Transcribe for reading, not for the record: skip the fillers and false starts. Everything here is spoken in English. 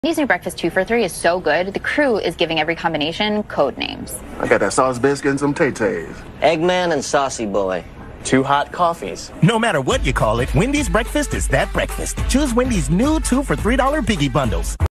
Wendy's new breakfast 2 for $3 is so good, the crew is giving every combination code names. I got that sauce biscuit and some Tay-Tays. Eggman and Saucy Boy. 2 hot coffees. No matter what you call it, Wendy's breakfast is that breakfast. Choose Wendy's new 2 for $3 Biggie bundles.